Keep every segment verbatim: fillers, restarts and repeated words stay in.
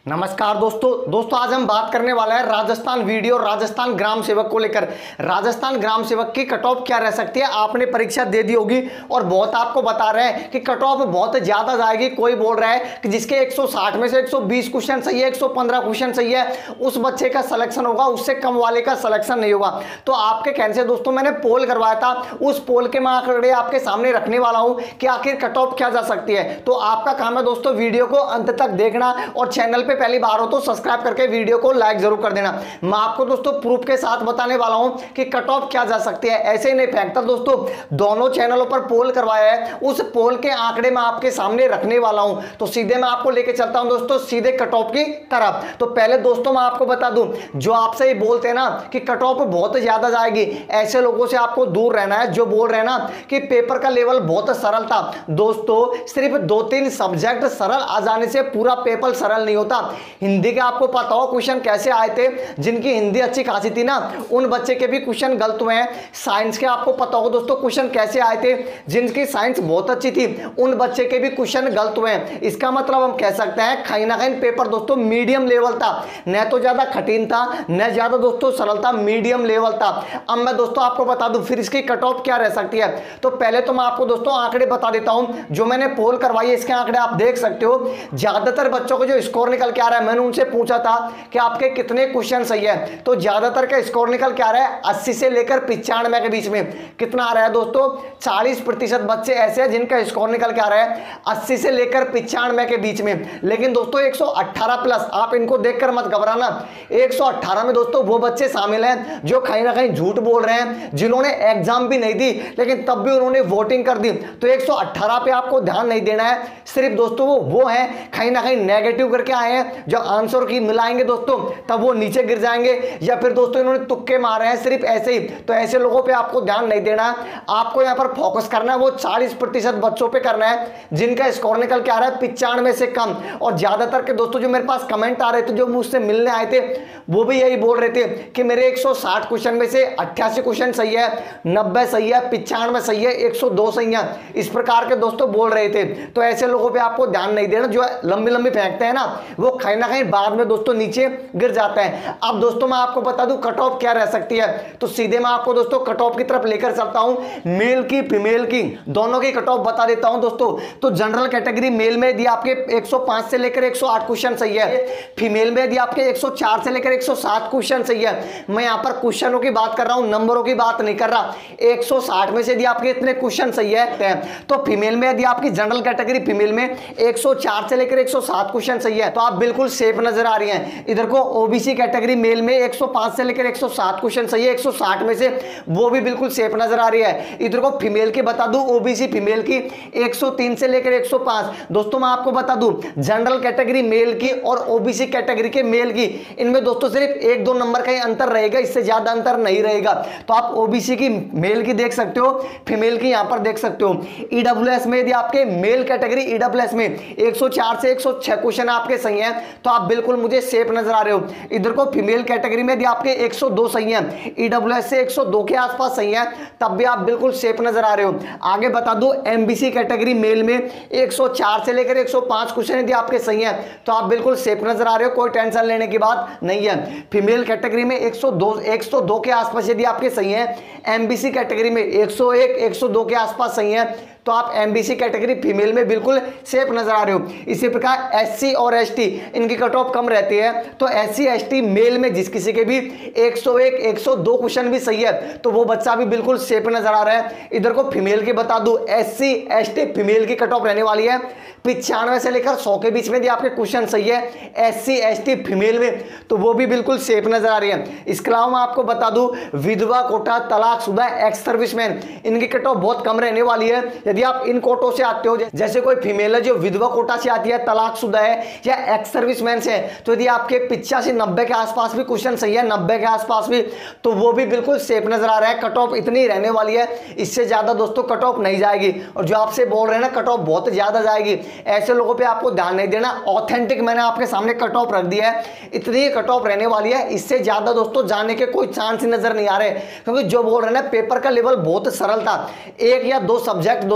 नमस्कार दोस्तों दोस्तों आज हम बात करने वाला है राजस्थान वीडियो राजस्थान ग्राम सेवक को लेकर। राजस्थान ग्राम सेवक की कट ऑफ क्या रह सकती है। आपने परीक्षा दे दी होगी और बहुत आपको बता रहे हैं कि कट ऑफ बहुत ज्यादा जाएगी। कोई बोल रहा है कि जिसके एक सौ साठ में से एक सौ बीस क्वेश्चन सही है, एक सौ पंद्रह क्वेश्चन सही है, उस बच्चे का सिलेक्शन होगा, उससे कम वाले का सिलेक्शन नहीं होगा। तो आपके कहने से दोस्तों मैंने पोल करवाया था, उस पोल के मैं आंकड़े आपके सामने रखने वाला हूं कि आखिर कट ऑफ क्या जा सकती है। तो आपका काम है दोस्तों वीडियो को अंत तक देखना और चैनल पे पहली बार हो तो सब्सक्राइब करके वीडियो को लाइक जरूर कर देना। मैं आपको दोस्तों प्रूफ के साथ बताने वाला हूं कि कट ऑफ क्या जा सकती है। ऐसे ही नहीं फेंकता दोस्तों, दोनों चैनलों पर पोल करवाया है, उस पोल के आंकड़े मैं आपके सामने रखने वाला हूं। तो सीधे मैं आपको लेके चलता हूं दोस्तों सीधे कट ऑफ की तरफ। तो पहले दोस्तों मैं आपको बता दूं, जो आपसे ये बोलते हैं ना कि कट ऑफ बहुत ज्यादा जाएगी, ऐसे लोगों से आपको दूर रहना है। जो बोल रहे हैं ना कि पेपर का लेवल बहुत सरल था, दोस्तों सिर्फ दो तीन सब्जेक्ट सरल आ जाने से पूरा पेपर सरल नहीं होता। हिंदी के आपको पता हो क्वेश्चन कैसे आए थे, जिनकी हिंदी अच्छी खासी थी ना उन बच्चे के भी क्वेश्चन गलत हुए हैं। साइंस के आपको पता होगा दोस्तों क्वेश्चन कैसे आए थे, जिनकी साइंस बहुत अच्छी थी उन बच्चे के भी क्वेश्चन गलत हुए हैं। इसका मतलब हम कह सकते हैं कहीं ना कहीं पेपर दोस्तों मीडियम लेवल था, न तो ज्यादा कठिन था न ज्यादा दोस्तों सरल था, मीडियम लेवल था। अब मैं दोस्तों आपको बता दूं फिर इसकी कट ऑफ क्या रह सकती है। तो पहले तो मैं आपको दोस्तों आंकड़े बता देता हूं, जो मैंने पोल करवाई है इसके आंकड़े आप देख सकते हो। ज्यादातर बच्चों को जो स्कोर निकल के आ रहा है, मैंने उनसे पूछा था कि आपके कितने क्वेश्चन सही है, तो ज्यादातर का स्कोर निकल के आ रहा है अस्सी से लेकर पिचानवे के बीच में। कितना आ रहा है दोस्तों, चालीस प्रतिशत बच्चे ऐसे हैं जिनका स्कोर निकल के आ रहा है अस्सी से लेकर पिचानवे के बीच में। लेकिन दोस्तों एक सौ अठारह प्लस, आप इनको देखकर मत घबराना, एक सौ अठारह में दोस्तों वो बच्चे शामिल हैं जो कहीं ना कहीं झूठ बोल रहे हैं, जिन्होंने एग्जाम भी नहीं दी लेकिन तब भी उन्होंने वोटिंग कर दी। तो एक सौ अठारह पे आपको ध्यान नहीं देना है, सिर्फ दोस्तों वो वो है कहीं ना कहीं नेगेटिव करके आए हैं, जो आंसर की मिलाएंगे दोस्तों तब वो नीचे गिर जाएंगे, या फिर दोस्तों इन्होंने तुक्के मारे हैं सिर्फ ऐसे ही। तो ऐसे लोगों पे आपको ध्यान नहीं देना है, आपको यहां पर फोकस करना है वो चालीस प्रतिशत बच्चों पे करना है जिनका स्कोर निकल के आ रहा है पिचानवे से कम। और ज्यादातर के दोस्तों जो मेरे पास कमेंट आ रहे थे, जो मुझसे मिलने आए थे, वो भी यही बोल रहे थे कि मेरे एक सौ साठ क्वेश्चन में से अट्ठासी क्वेश्चन सही है, नब्बे सही है, पिचानवे सही है, एक सौ दो सही है, इस प्रकार के दोस्तों बोल रहे थे। तो ऐसे लोगों पे आपको ध्यान नहीं देना, जो लंबी लंबी फेंकते हैं ना वो कहीं ना कहीं बाद में दोस्तों नीचे गिर जाता है। अब दोस्तों मैं आपको बता दूं कट ऑफ क्या रह सकती है। तो सीधे मैं आपको दोस्तों कट ऑफ की तरफ लेकर चलता हूं, मेल की फीमेल की दोनों की कट ऑफ बता देता हूं दोस्तों। तो जनरल कैटेगरी मेल में यदि आपके एक सौ पाँच से लेकर एक सौ आठ क्वेश्चन सही है, फीमेल में यदि आपके एक सौ चार से लेकर एक सौ सात क्वेश्चन सही है। मैं यहां पर क्वेश्चनों की बात कर रहा हूं, नंबरों की बात नहीं कर रहा। एक सौ साठ में से यदि आपके इतने क्वेश्चन सही है, तो फीमेल में यदि आपकी जनरल कैटेगरी फीमेल में एक सौ चार से लेकर एक सौ सात क्वेश्चन सही है, तो आप बिल्कुल सेफ नजर आ रही हैं। इधर को ओबीसी कैटेगरी मेल में एक सौ पाँच से लेकर एक सौ सात क्वेश्चन सही है, एक सौ साठ में से वो भी बिल्कुल सेफ नजर आ रही है। इधर को फीमेल की बता दूं, ओबीसी फीमेल की एक सौ तीन से लेकर एक सौ पाँच। दोस्तों मैं आपको बता दूं जनरल कैटेगरी मेल की और ओबीसी कैटेगरी के मेल की, इनमें दोस्तों सिर्फ एक दो नंबर का ही अंतर रहेगा, इससे ज्यादा अंतर नहीं रहेगा। तो आप ओबीसी की मेल की देख सकते हो, फीमेल की यहां पर देख सकते हो। ईडब्ल्यूएस में यदि आपके मेल कैटेगरी ईडब्ल्यूएस में एक सौ चार से एक सौ छह क्वेश्चन आपके सही हैं, तो आप बिल्कुल मुझे सेफ नजर आ रहे हो। इधर को फीमेल कैटेगरी में यदि आपके एक सौ दो सही हैं, ईडब्ल्यूएस से एक सौ दो के आसपास सही हैं, तब भी आप बिल्कुल सेफ नजर आ रहे हो। आगे बता दूं एमबीसी कैटेगरी मेल में एक सौ चार से लेकर एक सौ पाँच क्वेश्चन यदि आपके सही हैं, तो आप बिल्कुल सेफ नजर आ रहे हो, कोई टेंशन लेने की बात नहीं है। फीमेल कैटेगरी में एक सौ दो एक सौ दो के आसपास यदि आपके सही हैं, एमबीसी कैटेगरी में एक सौ एक एक सौ दो के आसपास सही हैं, तो आप एमबीसी कैटेगरी फीमेल में बिल्कुल सेफ नजर आ रहे हो। इसी प्रकार एससी और एसटी इनकी कट ऑफ कम रहती है, तो एससी एसटी मेल में जिस किसी के भी एक सौ एक एक सौ दो क्वेश्चन भी सही है, तो वो बच्चा भी बिल्कुल सेफ नजर आ रहा है। इधर को फीमेल की बता दूं, एससी एसटी फीमेल की कट ऑफ रहने वाली है पिचानवे से लेकर सौ के बीच में यदि आपके क्वेश्चन सही है एससी एसटी फीमेल में, तो वो भी बिल्कुल सेफ नजर आ रही है। इसके अलावा मैं आपको बता दूं विधवा कोटा, तलाकशुदा, एक्स सर्विसमैन, इनकी कट ऑफ बहुत कम रहने वाली है। यदि आप इन कोटों से आते हो, जैसे कोई फीमेल है जो विधवा कोटा से आती है, तलाकशुदा है या एक्स सर्विसमैन से, तो यदि आपके पिचासी नब्बे के आसपास भी क्वेश्चन सही है, नब्बे के आसपास भी, तो वो भी बिल्कुल सेफ नजर आ रहा है। कट ऑफ इतनी रहने वाली है, इससे ज्यादा दोस्तों कट ऑफ नहीं जाएगी। और जो आपसे बोल रहे हैं ना कट ऑफ बहुत ज्यादा जाएगी, ऐसे लोगों पे आपको ध्यान नहीं देना। ऑथेंटिक मैंने आपके सामने कट ऑफ रख दिया है, इतनी कट ऑफ रहने वाली है, इससे ज्यादा दोस्तों जाने के कोई चांस ही नजर नहीं आ रहे। क्योंकि जो बोल रहे हैं ना पेपर का लेवल बहुत सरल था, एक या दो सब्जेक्ट दोस्तों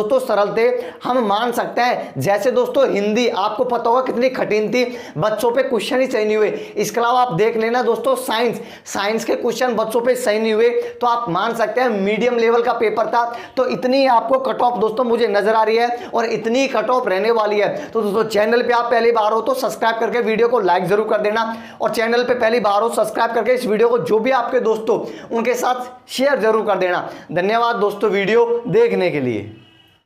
दोस्तों सरल थे, हम मान सकते हैं। जैसे दोस्तों हिंदी आपको पता होगा कितनी कठिन थी, बच्चों पे क्वेश्चन ही सही नहीं हुए। इसके अलावा आप देख लेना दोस्तों साइंस साइंस के क्वेश्चन बच्चों पे सही नहीं हुए, तो आप मान सकते हैं मीडियम लेवल का पेपर था। तो इतनी आपको कट ऑफ दोस्तों मुझे नजर आ रही है और इतनी कट ऑफ रहने वाली है। तो दोस्तों चैनल पे आप पहली बार हो तो सब्सक्राइब करके वीडियो को लाइक जरूर कर देना, और चैनल पे पहली बार हो सब्सक्राइब करके इस वीडियो को जो भी आपके दोस्तों उनके साथ शेयर जरूर कर देना। धन्यवाद दोस्तों वीडियो देखने के लिए।